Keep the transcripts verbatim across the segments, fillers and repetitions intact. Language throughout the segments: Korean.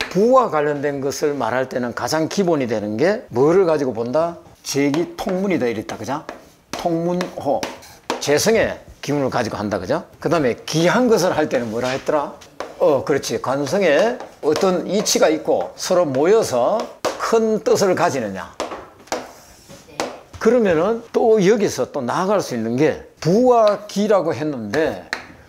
부와 관련된 것을 말할 때는 가장 기본이 되는 게 뭐를 가지고 본다? 재기 통문이다 이랬다, 그죠? 통문호, 재성의 기운을 가지고 한다, 그죠? 그 다음에 기한 것을 할 때는 뭐라 했더라? 어, 그렇지. 관성에 어떤 이치가 있고 서로 모여서 큰 뜻을 가지느냐. 그러면은 또 여기서 또 나아갈 수 있는 게 부와 기라고 했는데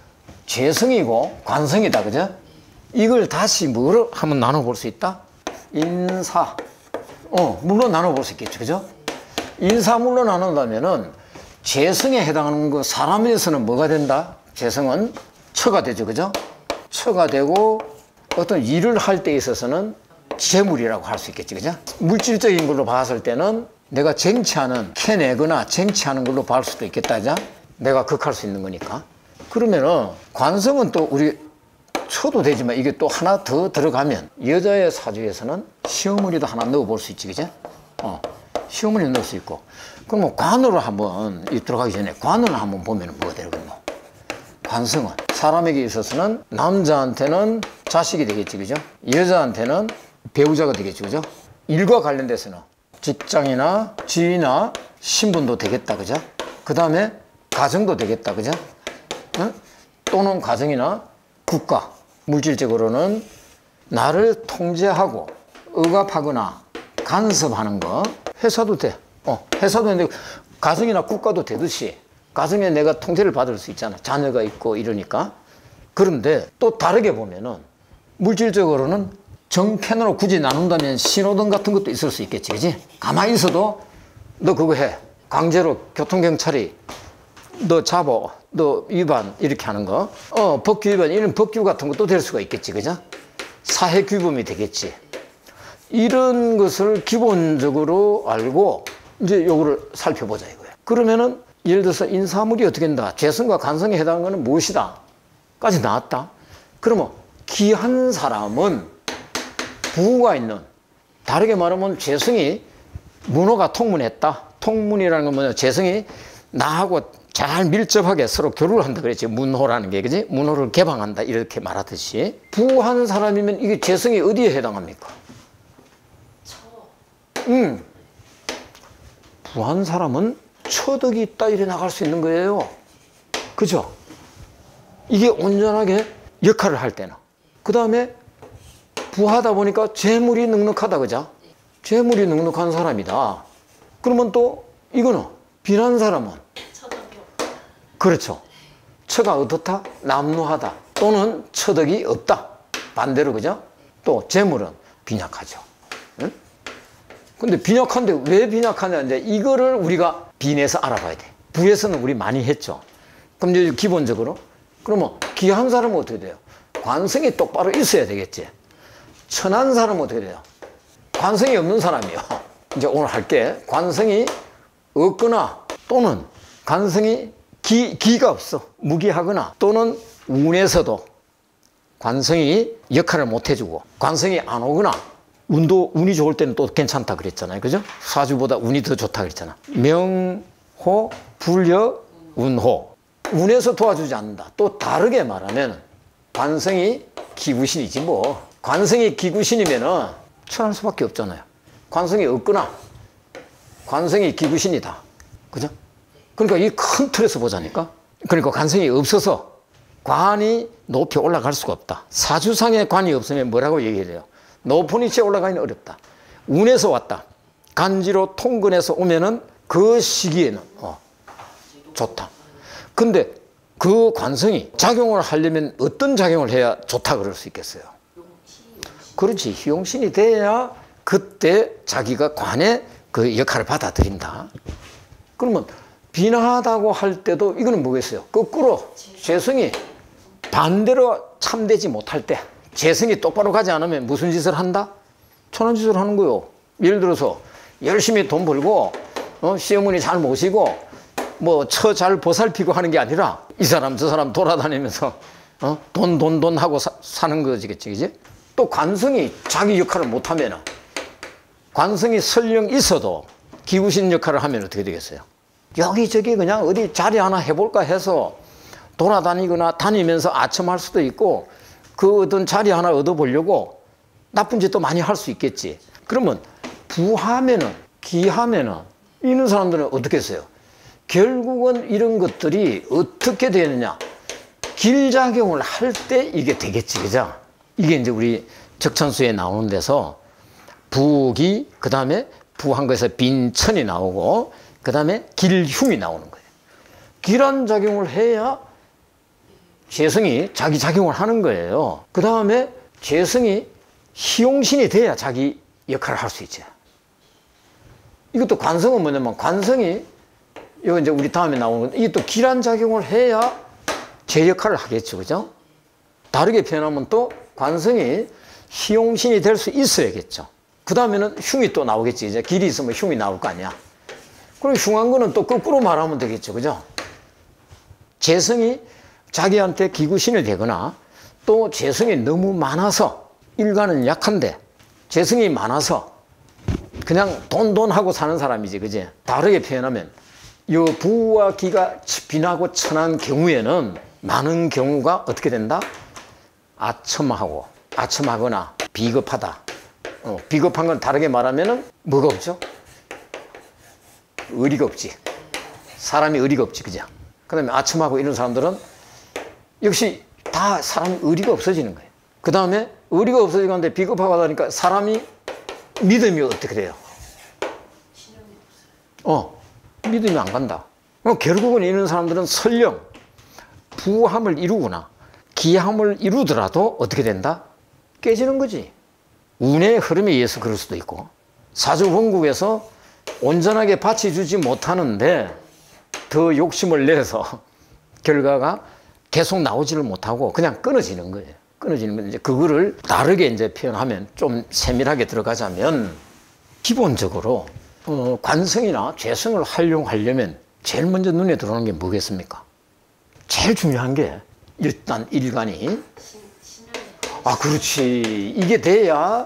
재성이고 관성이다, 그죠? 이걸 다시 뭐로 한번 나눠볼 수 있다? 인사. 어, 물로 나눠볼 수 있겠죠, 그죠? 인사물로 나눈다면은 재성에 해당하는 거 사람에서는 뭐가 된다? 재성은 처가 되죠, 그죠? 처가 되고 어떤 일을 할 때 있어서는 재물이라고 할 수 있겠지, 그죠? 물질적인 걸로 봤을 때는 내가 쟁취하는, 캐내거나 쟁취하는 걸로 볼 수도 있겠다, 그죠? 내가 극할 수 있는 거니까. 그러면은 관성은 또 우리 쳐도 되지만 이게 또 하나 더 들어가면 여자의 사주에서는 시어머니도 하나 넣어볼 수 있지, 그죠? 어, 시어머니 넣을 수 있고. 그럼 뭐 관으로 한번 이 들어가기 전에 관을 한번 보면 뭐가 되겠노? 관성은 사람에게 있어서는 남자한테는 자식이 되겠지, 그죠? 여자한테는 배우자가 되겠지, 그죠? 일과 관련돼서는 직장이나 지위나 신분도 되겠다, 그죠? 그 다음에 가정도 되겠다, 그죠? 응? 또는 가정이나 국가, 물질적으로는 나를 통제하고 억압하거나 간섭하는 거. 회사도 돼. 어, 회사도 되는데 가정이나 국가도 되듯이 가정에 내가 통제를 받을 수 있잖아. 자녀가 있고 이러니까. 그런데 또 다르게 보면은 물질적으로는 정편으로 굳이 나눈다면 신호등 같은 것도 있을 수 있겠지, 그지? 가만히 있어도 너 그거 해. 강제로 교통경찰이 너 잡어. 너 위반 이렇게 하는 거. 어, 법규 위반 이런 법규 같은 것도 될 수가 있겠지, 그죠? 사회규범이 되겠지. 이런 것을 기본적으로 알고 이제 요거를 살펴보자 이거예요. 그러면은 예를 들어서 인사물이 어떻게 된다. 재성과 관성에 해당하는 것은 무엇이다. 까지 나왔다. 그러면 기한 사람은 부가 있는, 다르게 말하면 재성이 문호가 통문했다. 통문이라는 건 뭐냐. 재성이 나하고 잘 밀접하게 서로 교류를 한다 그랬지. 문호라는 게, 그지? 문호를 개방한다 이렇게 말하듯이. 부한 사람이면 이게 재성이 어디에 해당합니까? 응. 부한 사람은 처덕이 있다 이래 나갈 수 있는 거예요. 그죠? 이게 온전하게 역할을 할 때는. 그 다음에 부하다 보니까 재물이 넉넉하다, 그죠? 재물이 넉넉한 사람이다. 그러면 또 이거는 빈한 사람은 그렇죠. 처가 어떻다? 남루하다. 또는 처덕이 없다. 반대로, 그죠? 또 재물은 빈약하죠. 응? 근데 빈약한데 왜 빈약하냐? 이제 이거를 우리가 빈에서 알아봐야 돼. 부에서는 우리 많이 했죠. 그럼 이제 기본적으로 그러면 기한 사람은 어떻게 돼요? 관성이 똑바로 있어야 되겠지. 천한 사람은 어떻게 돼요? 관성이 없는 사람이요. 이제 오늘 할게. 관성이 없거나 또는 관성이 기, 기가 없어. 무기하거나 또는 운에서도 관성이 역할을 못 해주고 관성이 안 오거나 운도, 운이 좋을 때는 또 괜찮다 그랬잖아요. 그죠? 사주보다 운이 더 좋다 그랬잖아. 명호, 불여, 운호. 운에서 도와주지 않는다. 또 다르게 말하면 관성이 기구신이지 뭐. 관성이 기구신이면은 천할 수밖에 없잖아요. 관성이 없거나 관성이 기구신이다. 그죠? 그러니까 이 큰 틀에서 보자니까. 그러니까 관성이 없어서 관이 높이 올라갈 수가 없다. 사주상에 관이 없으면 뭐라고 얘기해요? 높은 위치에 올라가기는 어렵다. 운에서 왔다. 간지로 통근에서 오면은 그 시기에는 어, 좋다. 근데 그 관성이 작용을 하려면 어떤 작용을 해야 좋다 그럴 수 있겠어요? 그렇지. 희용신이 돼야 그때 자기가 관의 그 역할을 받아들인다. 그러면 빈하다고 할 때도 이거는 뭐겠어요? 거꾸로 재성이 반대로 참되지 못할 때, 재성이 똑바로 가지 않으면 무슨 짓을 한다? 천한 짓을 하는 거요. 예를 들어서 열심히 돈 벌고 어, 시어머니 잘 모시고 뭐 처 잘 보살피고 하는 게 아니라 이 사람 저 사람 돌아다니면서 어? 돈 돈 돈 하고 사, 사는 거지겠지, 그지? 또 관성이 자기 역할을 못하면 관성이 설령 있어도 기구신 역할을 하면 어떻게 되겠어요? 여기저기 그냥 어디 자리 하나 해볼까 해서 돌아다니거나 다니면서 아첨할 수도 있고 그 어떤 자리 하나 얻어보려고 나쁜 짓도 많이 할 수 있겠지. 그러면 부하면은, 기하면은 이런 사람들은 어떻게 했어요? 결국은 이런 것들이 어떻게 되느냐? 길작용을 할 때 이게 되겠지, 그죠? 이게 이제 우리 적천수에 나오는 데서 부기, 그 다음에 부한 거에서 빈천이 나오고, 그 다음에 길흉이 나오는 거예요. 길한 작용을 해야 재성이 자기 작용을 하는 거예요. 그 다음에 재성이 희용신이 돼야 자기 역할을 할 수 있죠. 이것도 관성은 뭐냐면, 관성이, 이거 이제 우리 다음에 나오는 건데, 이게 또 길한 작용을 해야 제 역할을 하겠죠. 그죠? 다르게 표현하면 또 관성이 희용신이 될 수 있어야겠죠. 그 다음에는 흉이 또 나오겠지. 이제 길이 있으면 흉이 나올 거 아니야. 그럼 흉한 거는 또 거꾸로 말하면 되겠죠. 그죠? 재성이 자기한테 기구신이 되거나, 또 재성이 너무 많아서, 일간은 약한데 재성이 많아서 그냥 돈돈하고 사는 사람이지. 그지? 다르게 표현하면 이 부와 기가 빈하고 천한 경우에는 많은 경우가 어떻게 된다? 아첨하고, 아첨하거나 비겁하다. 어, 비겁한 건 다르게 말하면은 뭐가 없죠? 의리가 없지. 사람이 의리가 없지. 그죠? 그 다음에 아첨하고 이런 사람들은 역시 다 사람이 의리가 없어지는 거예요. 그 다음에 의리가 없어지는데 비겁하고 하니까 사람이 믿음이 어떻게 돼요? 어, 믿음이 안 간다. 어, 결국은 이런 사람들은 설령 부함을 이루거나 기함을 이루더라도 어떻게 된다? 깨지는 거지. 운의 흐름에 의해서 그럴 수도 있고, 사주원국에서 온전하게 받쳐주지 못하는데 더 욕심을 내서 결과가 계속 나오지를 못하고 그냥 끊어지는 거예요. 끊어지는 건데, 이제 그거를 다르게 이제 표현하면, 좀 세밀하게 들어가자면, 기본적으로 어, 관성이나 재성을 활용하려면 제일 먼저 눈에 들어오는 게 뭐겠습니까? 제일 중요한 게 일단 일간이, 아 그렇지, 이게 돼야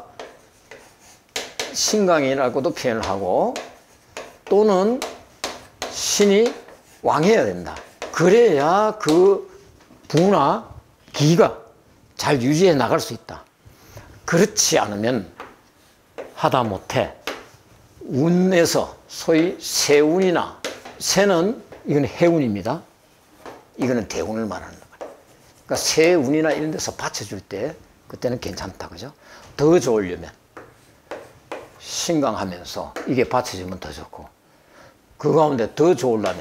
신강이라고도 표현을 하고, 또는 신이 왕해야 된다. 그래야 그 부나 기가 잘 유지해 나갈 수 있다. 그렇지 않으면 하다못해 운에서, 소위 세운이나, 세는 이건 해운입니다. 이거는 대운을 말하는 거예요. 그러니까 세운이나 이런 데서 받쳐줄 때 그때는 괜찮다. 그죠? 더 좋으려면 신강하면서 이게 받쳐주면 더 좋고, 그 가운데 더 좋으려면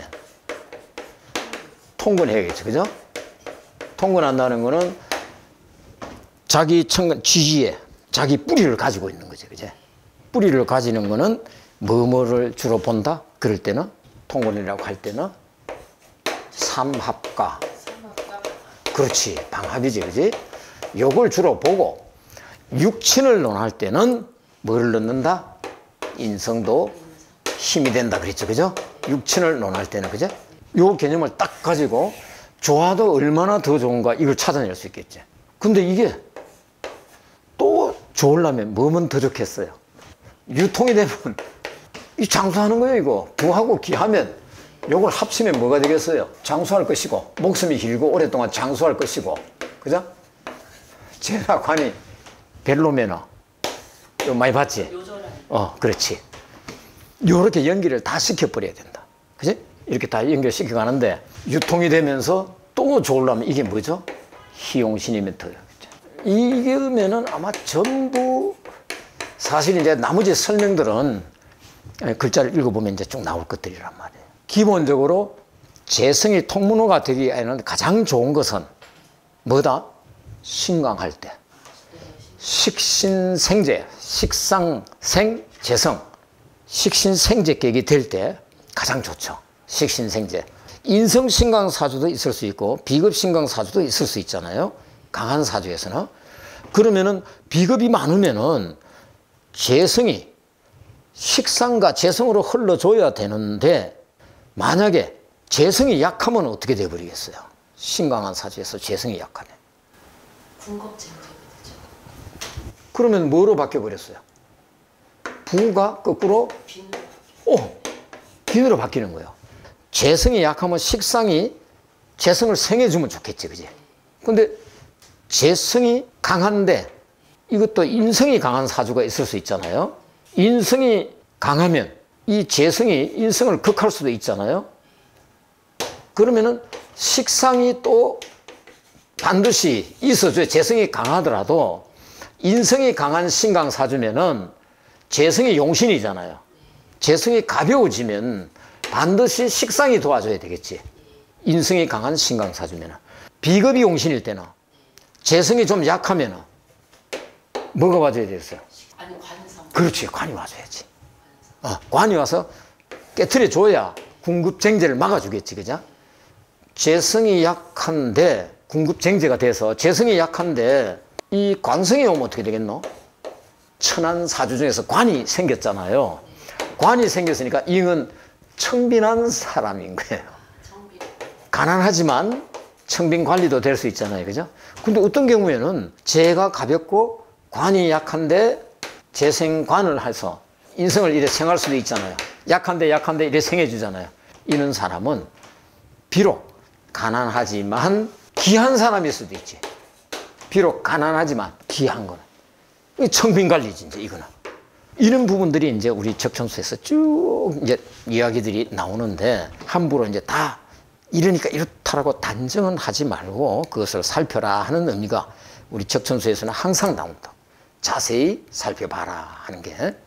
통근해야겠죠. 그죠? 통근한다는 거는 자기 천간 지지에 자기 뿌리를 가지고 있는 거죠. 그죠? 뿌리를 가지는 거는 뭐뭐를 주로 본다? 그럴 때는, 통근이라고 할 때는 삼합과, 그렇지, 방합이지. 그지? 요걸 주로 보고, 육친을 논할 때는 뭐를 넣는다? 인성도 힘이 된다 그랬죠. 그죠? 육친을 논할 때는. 그죠? 요 개념을 딱 가지고 좋아도 얼마나 더 좋은가 이걸 찾아낼 수 있겠지. 근데 이게 또 좋으려면 뭐면 더 좋겠어요? 유통이 되면 이 장수하는 거예요. 이거 부하고 기하면 요걸 합치면 뭐가 되겠어요? 장수할 것이고, 목숨이 길고 오랫동안 장수할 것이고. 그죠? 제라관이 벨로메너 요 많이 봤지? 어, 그렇지. 요렇게 연기를 다 시켜버려야 된다. 그지? 이렇게 다 연결시켜 가는데, 유통이 되면서 또 좋으려면 이게 뭐죠? 희용신이면 더. 이게면은 아마 전부, 사실 이제 나머지 설명들은 글자를 읽어보면 이제 쭉 나올 것들이란 말이에요. 기본적으로 재성이 통문호가 되기에는 가장 좋은 것은 뭐다? 신강할 때. 식신생재, 식상생재성, 식신생재격이 될 때 가장 좋죠. 식신생재. 인성신강사주도 있을 수 있고 비급신강사주도 있을 수 있잖아요. 강한 사주에서는. 그러면은 비급이 많으면은 재성이 식상과 재성으로 흘러줘야 되는데, 만약에 재성이 약하면 어떻게 돼버리겠어요? 신강한 사주에서 재성이 약하네. 군겁쟁점이 되죠. 그러면 뭐로 바뀌어버렸어요? 부가 거꾸로 빈으로 오, 빈으로 바뀌는 거예요. 재성이 약하면 식상이 재성을 생해주면 좋겠지. 그지? 근데 재성이 강한데 이것도 인성이 강한 사주가 있을 수 있잖아요. 인성이 강하면 이 재성이 인성을 극할 수도 있잖아요. 그러면은 식상이 또 반드시 있어줘요. 재성이 강하더라도 인성이 강한 신강 사주면은 재성이 용신이잖아요. 재성이 가벼워지면 반드시 식상이 도와줘야 되겠지. 인성이 강한 신강 사주면은. 비겁이 용신일 때는 재성이 좀 약하면은 뭐가 와줘야 되겠어요? 아니 관성. 그렇지, 관이 와줘야지. 어, 관이 와서 깨트려 줘야 궁급쟁제를 막아주겠지, 그죠? 재성이 약한데 궁급쟁제가 돼서 재성이 약한데 이 관성이 오면 어떻게 되겠노? 천한 사주 중에서 관이 생겼잖아요. 관이 생겼으니까 이건 청빈한 사람인 거예요. 정비. 가난하지만 청빈 관리도 될 수 있잖아요, 그죠? 근데 어떤 경우에는 재가 가볍고 관이 약한데 재생관을 해서 인성을 이래 생할 수도 있잖아요. 약한데 약한데 이래 생해주잖아요. 이런 사람은 비록 가난하지만 귀한 사람일 수도 있지. 비록 가난하지만 귀한 거는. 이 청빈관리지, 이제 이거는. 이런 부분들이 이제 우리 적천수에서 쭉 이제 이야기들이 나오는데 함부로 이제 다 이러니까 이렇다라고 단정은 하지 말고 그것을 살펴라 하는 의미가 우리 적천수에서는 항상 나온다. 자세히 살펴봐라 하는 게